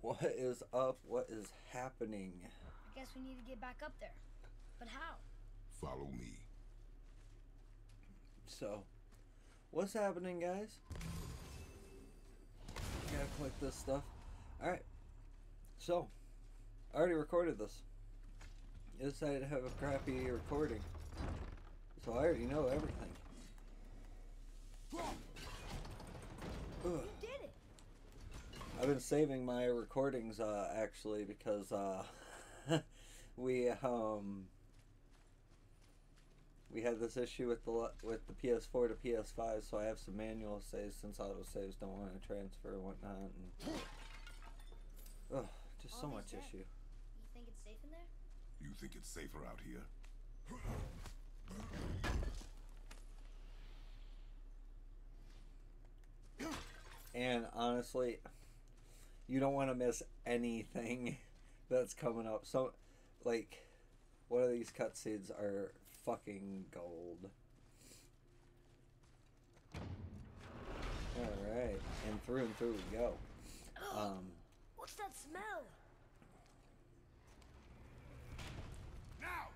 What is up? What is happening? I guess we need to get back up there. But how? Follow me. So, what's happening, guys? Gotta click this stuff. Alright. So, I already recorded this. I decided to have a crappy recording. So I already know everything. You did it! I've been saving my recordings actually because we had this issue with the PS4 to PS5, so I have some manual saves since autosaves don't want to transfer and whatnot. And, just so much issue. You think it's safe in there? You think it's safer out here? And honestly, you don't want to miss anything that's coming up. So, like, one of these cutscenes are fucking gold. Alright, and through we go. What's that smell? Now!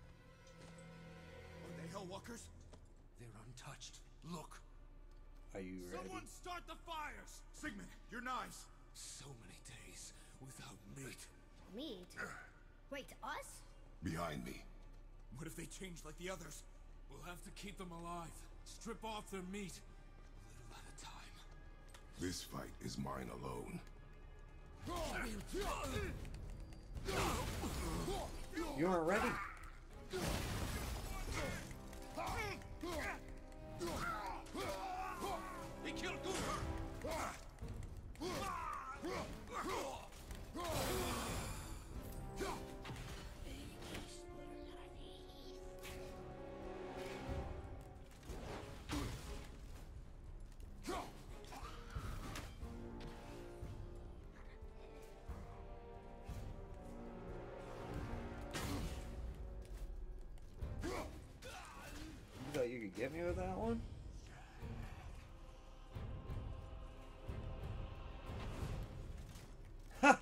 Are they Hellwalkers? They're untouched. Look! Are you ready? Someone start the fires! Sigmund, your knives! So many days without meat. Meat? Wait, us? Behind me. What if they change like the others? We'll have to keep them alive. Strip off their meat. A little at a time. This fight is mine alone. You aren't ready? They killed Gunther! You thought you could get me with that one? Ha!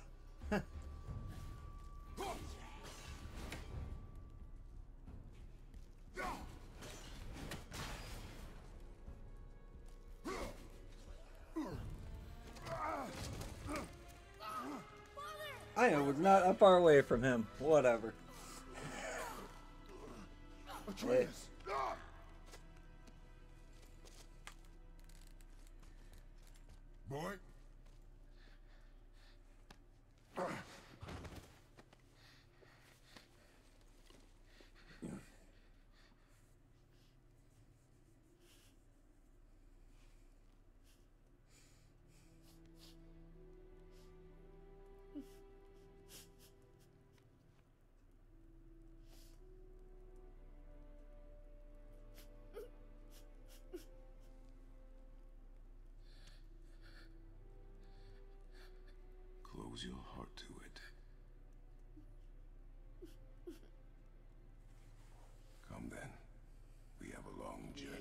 I was not that far away from him. Whatever. Atreus! Boy? Close your heart to it. Come then. We have a long journey.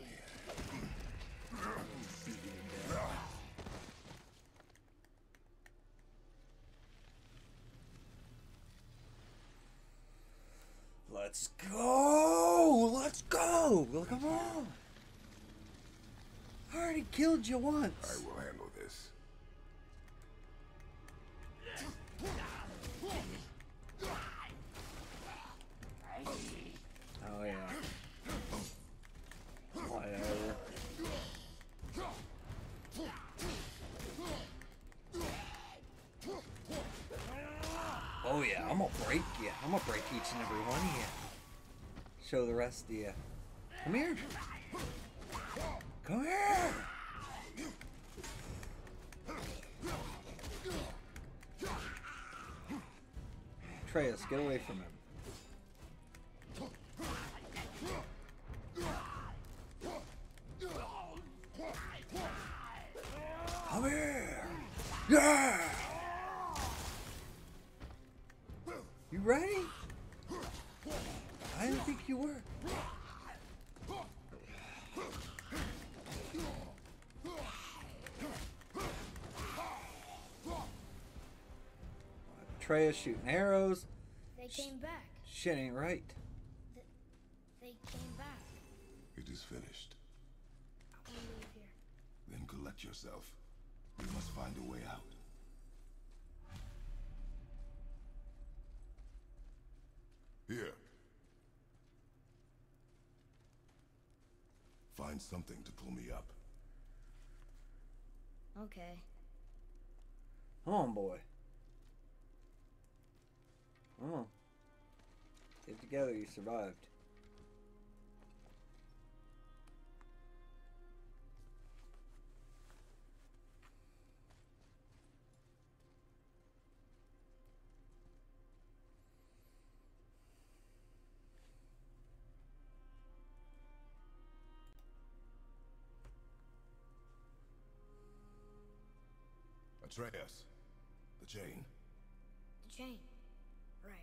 Let's go! Let's go! Well, come on! I already killed you once. I will handle this. Oh yeah. Whatever. Oh yeah, I'm gonna break you. I'm gonna break each and every one of you. Show the rest of you. Come here. Come here. Atreus, get away from him. Come here. Yeah. You ready? I didn't think you were. Atreus shooting arrows. They came back. Shit ain't right. They came back. It is finished. I want to leave here. Then collect yourself. We must find a way out. Here. Find something to pull me up. Okay. Come on, boy. Come on. Get together, you survived. Atreus. The chain. The chain. Right.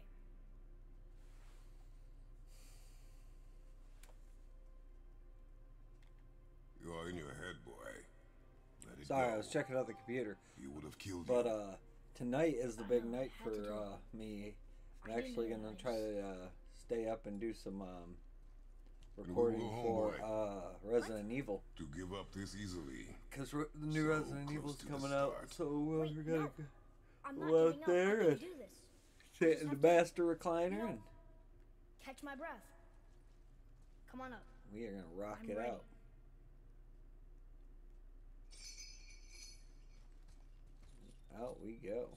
You are in your head, boy. Let it Sorry, go. I was checking out the computer. You would have killed But you. tonight is the big night had to do for it. me. I'm I didn't actually gonna realize. try to stay up and do some we will recording go home, for boy. Resident Evil. To give up this easily. Because the new So Resident close Evil's to the coming out, start. so Wait, we're gonna no. I'm not go giving out up. there I'm gonna and do this. sit just in the have to- master recliner, No. and Catch my breath. Come on up. we are gonna rock I'm it ready. out. Out we go.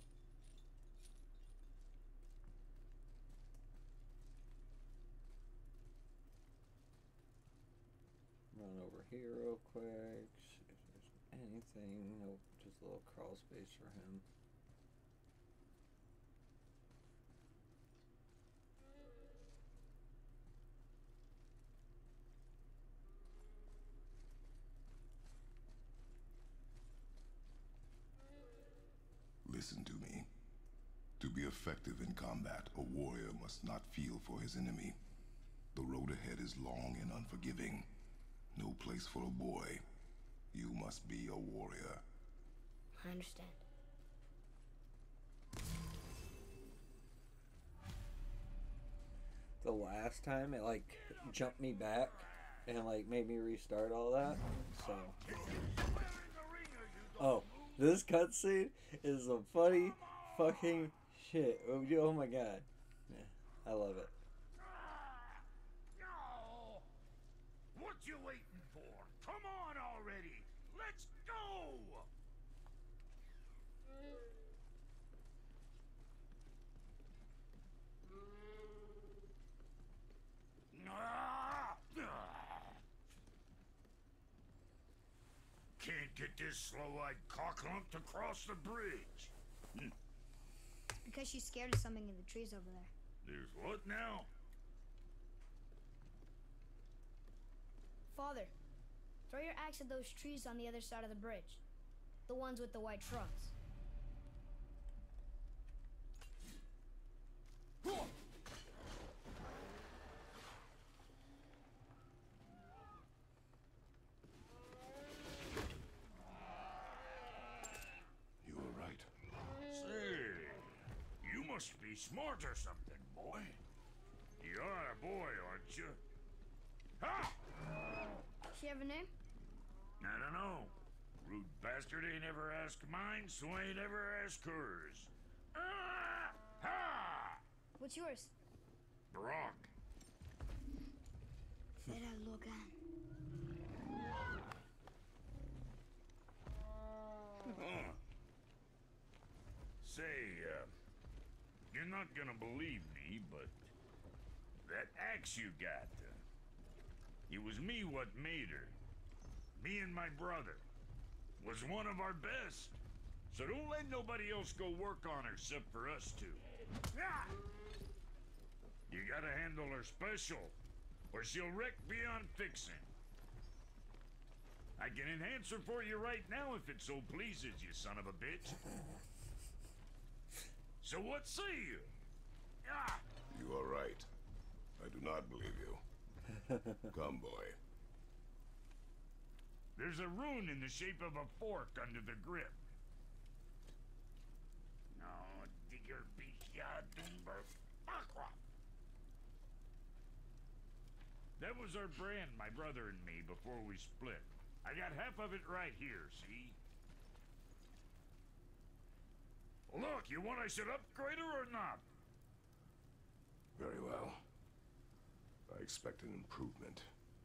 Run over here real quick. See if there's anything. Nope, just a little crawl space for him. Listen to me. To be effective in combat, a warrior must not feel for his enemy. The road ahead is long and unforgiving. No place for a boy. You must be a warrior. I understand. The last time it like jumped me back and like made me restart all that. So oh, this cutscene is some funny fucking shit. Oh my god. Yeah, I love it. No! What you waiting for? Come on already! Let's go! Can't get this slow-eyed cocklump to cross the bridge. Because she's scared of something in the trees over there. There's what now? Father, throw your axe at those trees on the other side of the bridge. The ones with the white trunks. You were right. Say, you must be smart or something, boy. You are a boy, aren't you? Ha! She have a name? I don't know. Rude bastard ain't ever asked mine, so ain't ever asked hers. Ah! Ha! What's yours? Brock. Vera Logan. Huh. Say, you're not gonna believe me, but that axe you got, it was me what made her. Me and my brother. Was one of our best. So don't let nobody else go work on her except for us two. Ah! You gotta handle her special, or she'll wreck beyond fixing. I can enhance her for you right now if it so pleases you, son of a bitch. So what say you? Ah! You are right. I do not believe you. Come, boy. There's a rune in the shape of a fork under the grip. No, digger beast. That was our brand, my brother and me, before we split. I got half of it right here, see? Look, you want I should upgrade her or not? Very well. I expect an improvement.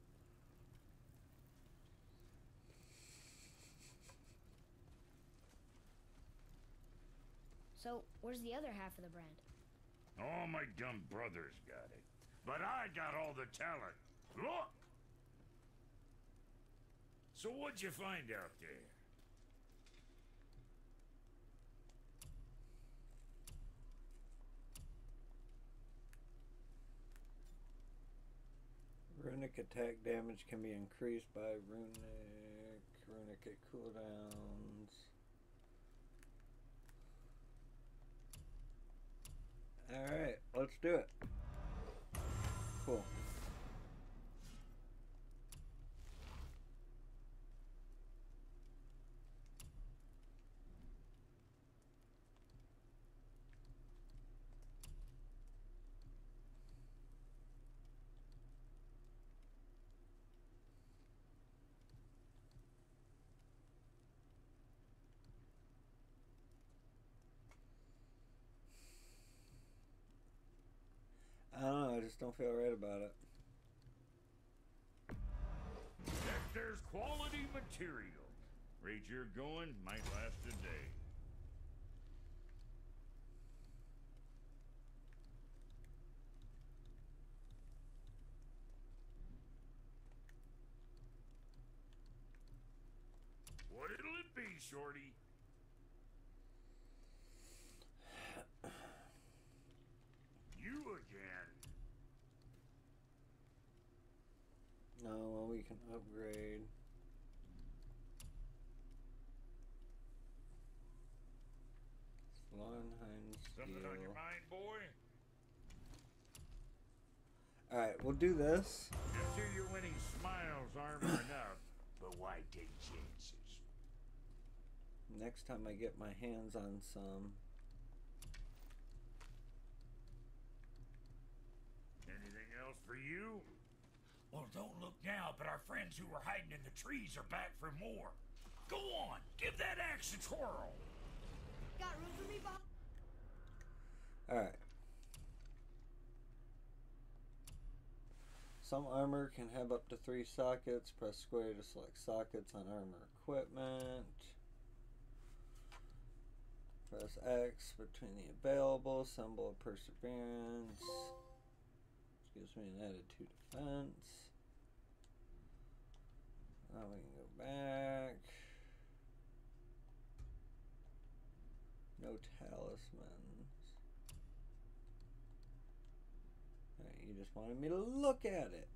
So, where's the other half of the brand? All my dumb brothers got it. But I got all the talent. Look! So what'd you find out there? Runic attack damage can be increased by runic at cooldowns. Alright, let's do it. Cool. I don't know, I just don't feel right about it. That there's quality material. Rate you're going might last a day. What'll it be, Shorty? You again. No, well, we can upgrade. Slonheim Something on your steel. mind, boy? Alright, we'll do this. I'm sure you're winning smiles armor enough, but why take chances? Next time I get my hands on some. Anything else for you? Well, don't look now, but our friends who were hiding in the trees are back for more. Go on, give that axe a twirl. Got room for me, Bob? Alright. Some armor can have up to 3 sockets. Press square to select sockets on armor equipment. Press X between the available. Symbol of perseverance. Gives me an added 2 defense. Now we can go back. No talismans. Alright, you just wanted me to look at it.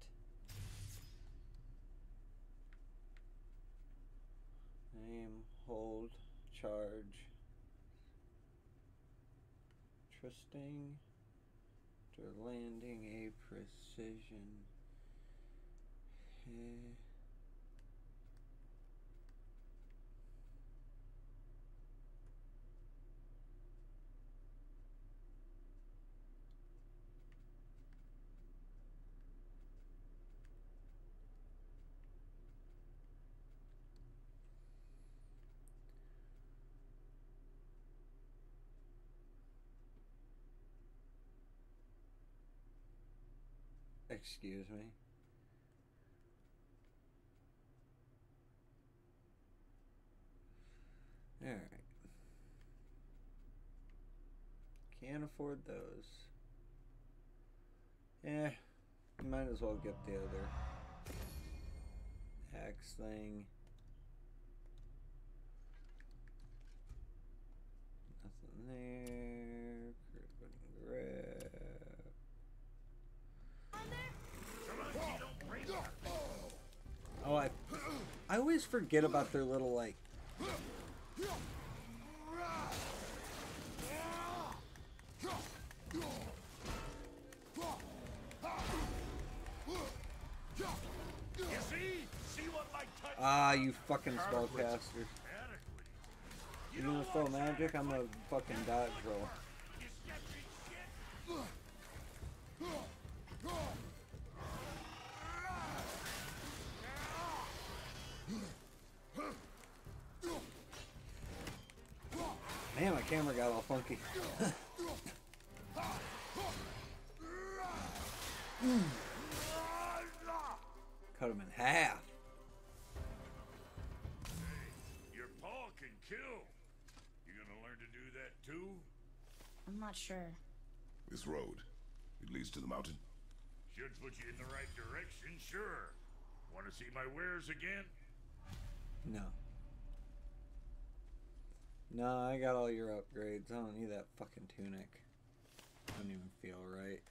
Aim, hold, charge. Interesting. To landing a precision. Excuse me. Alright. Can't afford those. Eh, might as well get the other axe thing. Nothing there. Grab. Oh, I always forget about their little, like... Ah, you fucking spellcaster. You're gonna throw magic? I'm gonna fucking dodge roll. Man, my camera got all funky. Cut him in half. Hey, your paw can kill. You gonna learn to do that too? I'm not sure. This road, it leads to the mountain. Should put you in the right direction, sure. Want to see my wares again? No. No, I got all your upgrades. I don't need that fucking tunic. Don't even feel right.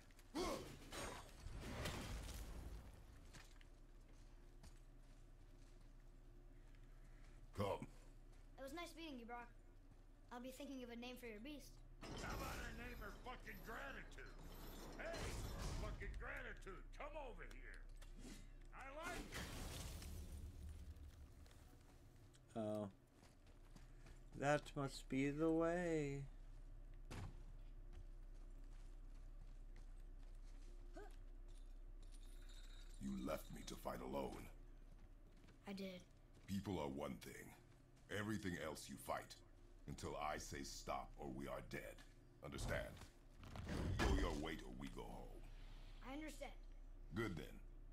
Come. It was nice meeting you, Brock. I'll be thinking of a name for your beast. How about I name her fucking Gratitude? Hey, fucking Gratitude, come over here. I like it. Oh. That must be the way. You left me to fight alone. I did. People are one thing. Everything else you fight. Until I say stop or we are dead. Understand? Go your weight or we go home. I understand. Good then.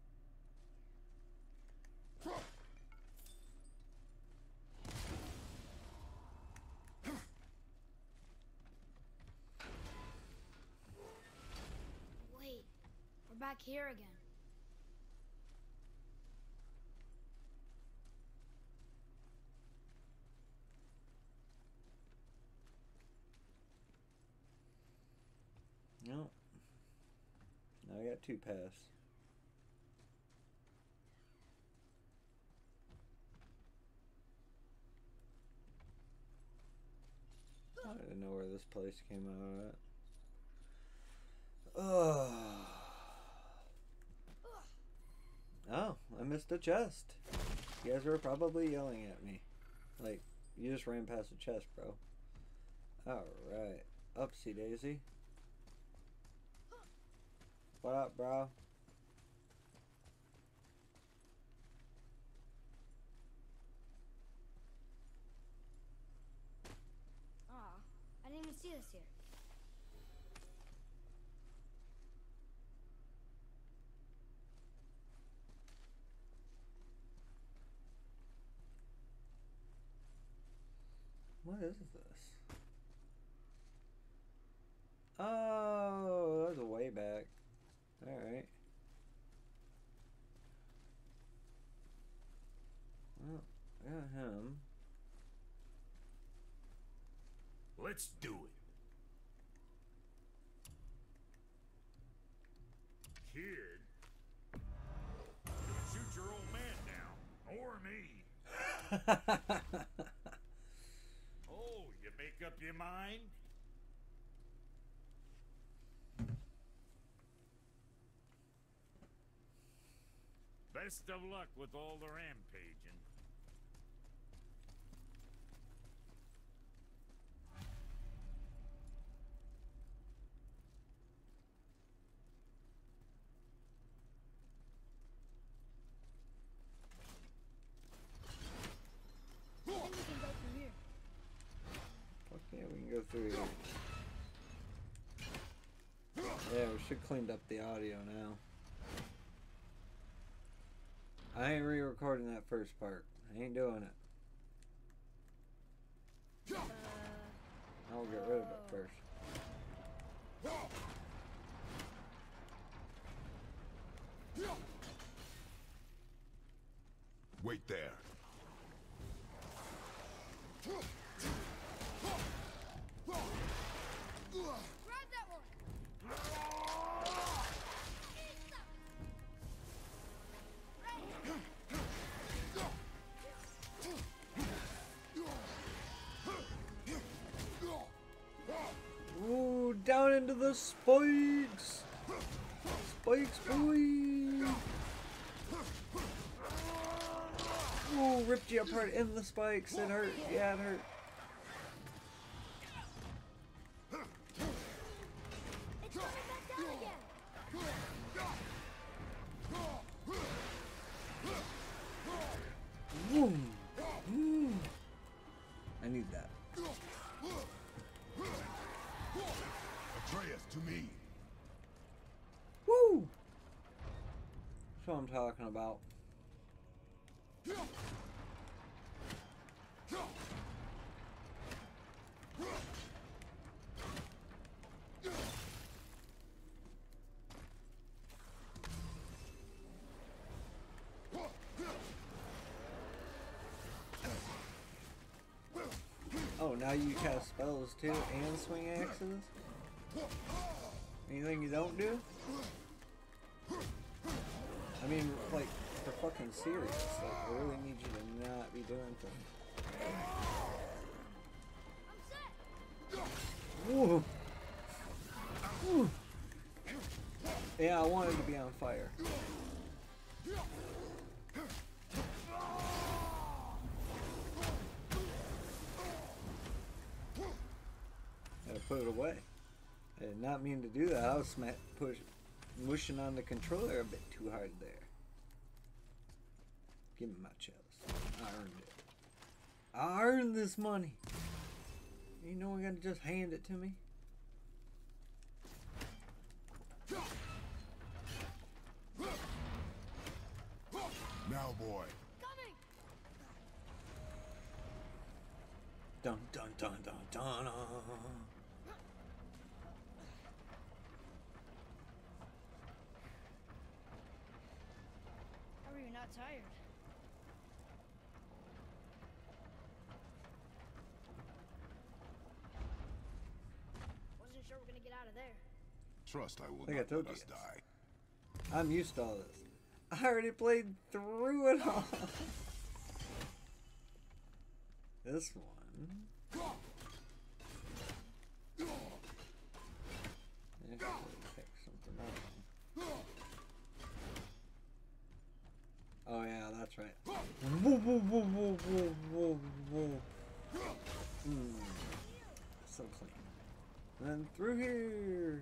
Wait, we're back here again. No. Now I got 2 pass. I didn't know where this place came out at. Oh, I missed a chest. You guys were probably yelling at me. Like, you just ran past the chest, bro. Alright. Upsy daisy. What up, bro? Aw, I didn't even see this here. What is this? Oh, that was way back. Alright. Well, I got him. Let's do it. Kid, shoot your old man down, or me. Oh, you make up your mind? Best of luck with all the rampaging. I think we can go through here. Okay, we can go through here. Yeah, we should clean up the audio now. I ain't re-recording that first part. I ain't doing it. I'll get rid of it first. Wait there. Grab that one! Ooh, down into the spikes! Spikes, boy! Ooh, ripped you apart in the spikes. It hurt. Yeah, it hurt. It's coming back down again! Boom! I need that. Yes, to me. Woo! That's what I'm talking about. Oh, now you cast spells too and swing axes? Anything you don't do? I mean, like, for fucking serious. Like, I really need you to not be doing things. Woo. Woo. Yeah, I wanted to be on fire. Gotta put it away. I did not mean to do that. I was mushing on the controller a bit too hard there. Give me my chest. I earned it. I earned this money. You know I'm gonna just hand it to me? Now, boy. Coming! Dun dun dun dun dun dun. How are you not tired? Wasn't sure we're gonna get out of there. Trust I will Like I not told let you us guys. die. I'm used to all this. I already played through it all. This one. Actually, pick something up. Oh yeah, that's right. Whoa, whoa, whoa, whoa, whoa, whoa, whoa. So clean. And then through here.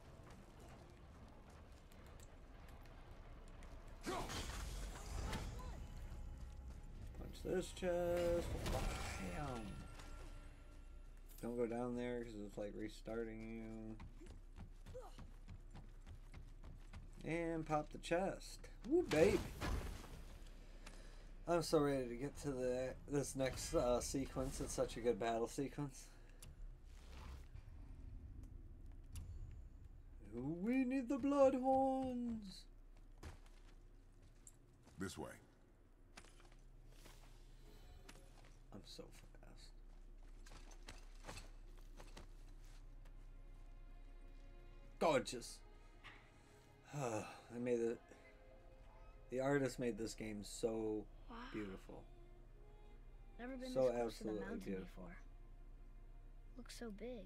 Punch this chest. Bam. Don't go down there because it's like restarting you. And pop the chest. Woo, baby. I'm so ready to get to this next sequence. It's such a good battle sequence. We need the blood horns. This way. I'm so fast. Gorgeous. I made it. The artist made this game so beautiful. Never been So this close to the absolutely mountain beautiful. before. Looks so big.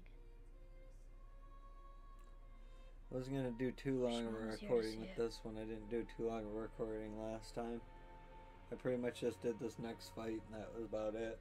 I wasn't gonna do too long of a Sean's here to recording see with it. this one. I didn't do too long of a recording last time. I pretty much just did this next fight and that was about it.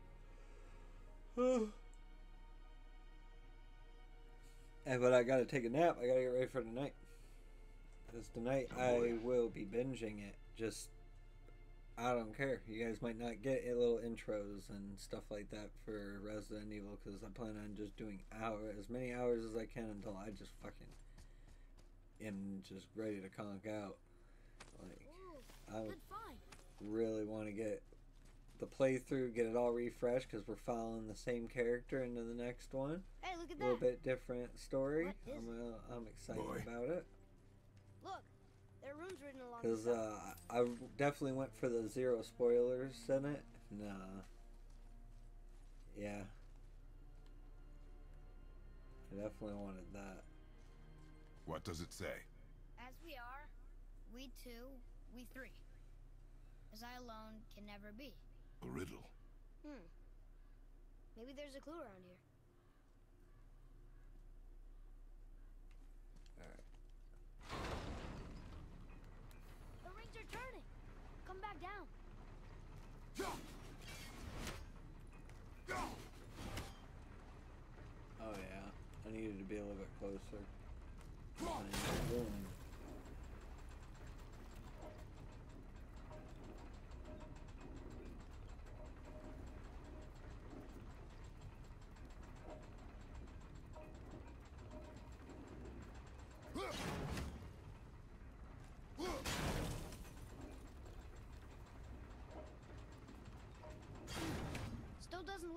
But I gotta take a nap. I gotta get ready for tonight. Because tonight I will be binging it. Just, I don't care. You guys might not get little intros and stuff like that for Resident Evil because I plan on just doing as many hours as I can until I just fucking am just ready to conk out. Like, I Good find. really want to get the playthrough, get it all refreshed because we're following the same character into the next one. Hey, look at A little that. bit different story. What is I'm excited Boy. about it. Look, there are runes written along the Because side. I definitely went for the zero spoilers in it. Nah. Yeah. I definitely wanted that. What does it say? As we are, we two, we three. As I alone can never be. A riddle. Maybe there's a clue around here. Alright. The rings are turning. Come back down. Oh yeah. I needed to be a little bit closer. Boom.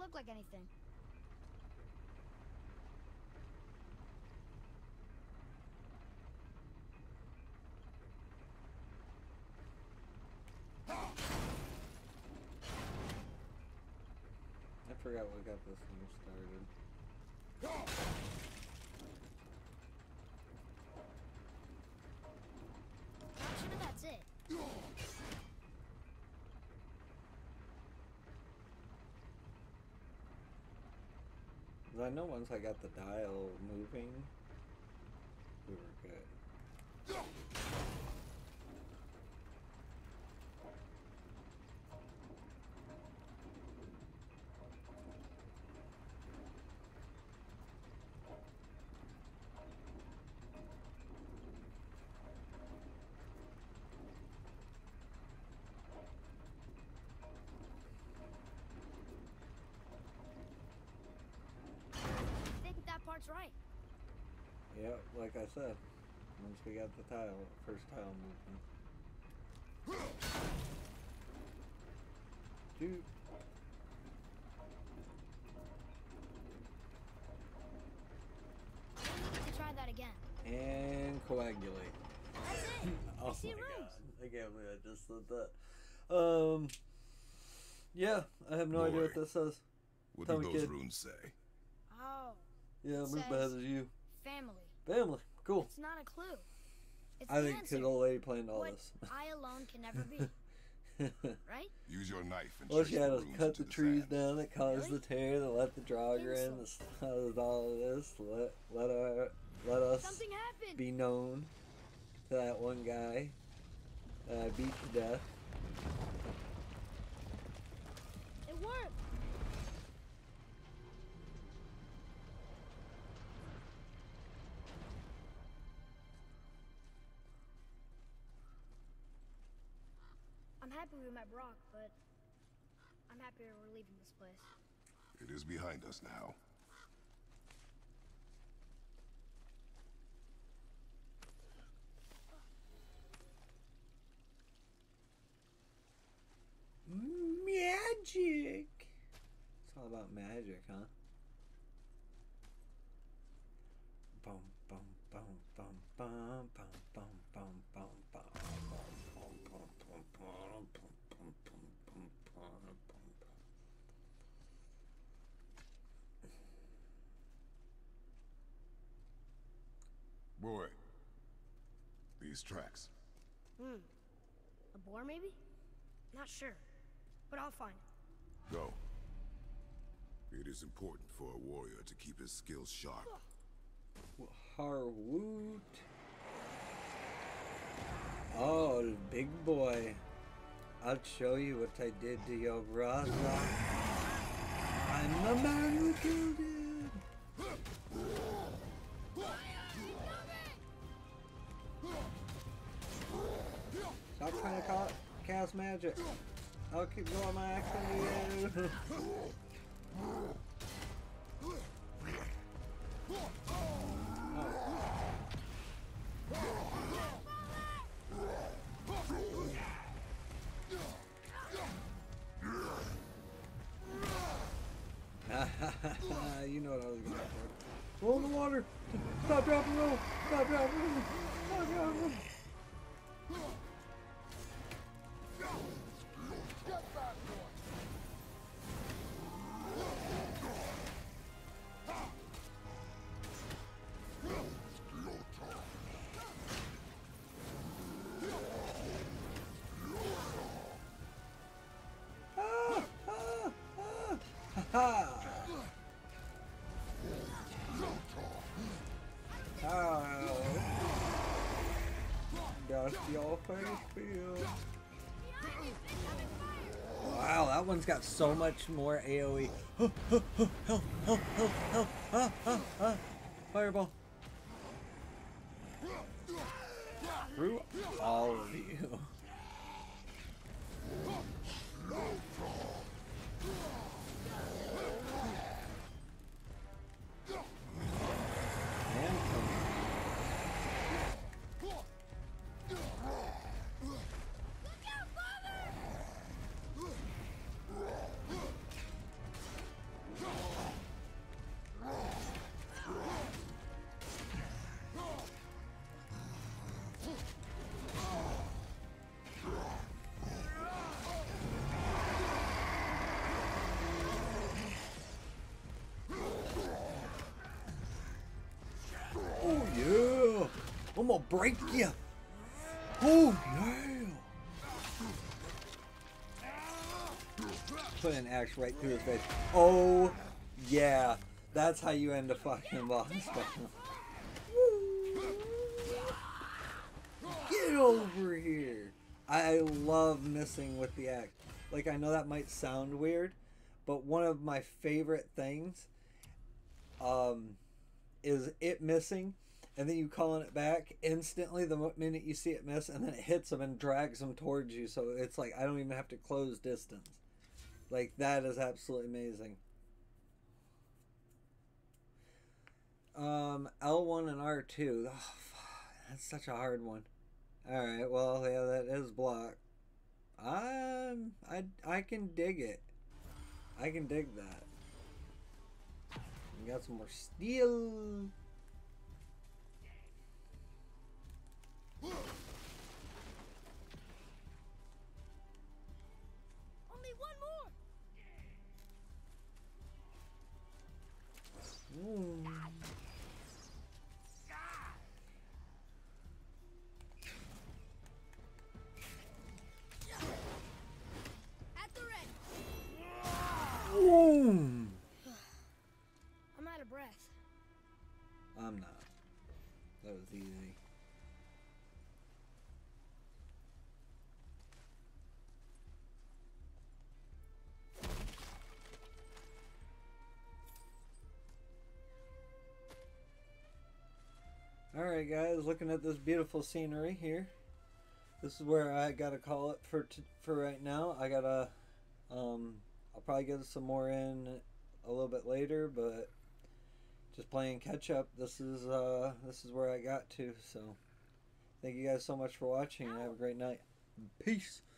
look like anything. I forgot what got this thing started. I'm sure that's it. I know once I got the dial moving, we were good. I think that part's right. Yeah, like I said, once we got the tile, first tile movement. Dude. Let's try that again. And coagulate. That's it. Oh I see my rooms. god. I can't believe I just said that. Yeah, I have no idea what Boy, this says. What Tell do me, those kid. runes say? Oh, Yeah, It move says- ahead as you. family. Family. Cool. It's not a clue. It's I the think answer. because old lady planned all What this. I alone can never be. Right? Use your knife and All trace she had the was runes cut into the trees sand. down that caused Really? the tear that let the jogger in. Insult. That all of this. Let us Something happened. be known to that one guy that I beat to death. It worked. I'm happy we met Brock, but I'm happier we're leaving this place. It is behind us now. Magic. It's all about magic, huh? Bum bum bum bum bum bum bum bum bum bum Boy, these tracks. A boar, maybe? Not sure, but I'll find it. Go. It is important for a warrior to keep his skills sharp. Harwoot. Oh, the big boy. I'll show you what I did to your brother. I'm the man who killed him. Stop trying to cast magic. I'll keep going my action to you. You know what I was going for. Roll in the water. Stop, drop, and roll. Stop, drop, and roll. Stop, drop, and roll. Ha! Dust your face field. Wow, that one's got so much more AoE. Help. Fireball. Through all of you. I'm gonna break you. Oh, yeah. Put an axe right through his face. Oh, yeah. That's how you end a fucking boss battle. Get over here. I love missing with the axe. Like, I know that might sound weird, but one of my favorite things is it missing, and then you calling it back instantly the minute you see it miss, and then it hits them and drags them towards you. So it's like I don't even have to close distance. Like, that is absolutely amazing. L1 and R2. Oh, that's such a hard one. Alright, well, yeah, that is block. I can dig it. I can dig that. We got some more steel. Only one more. Ooh. At the ready. Boom. I'm out of breath. I'm not. That was easy. Alright guys, looking at this beautiful scenery here. This is where I gotta call it for right now. I gotta, I'll probably get some more in a little bit later, but just playing catch up. This is where I got to. So, thank you guys so much for watching, and have a great night. Peace.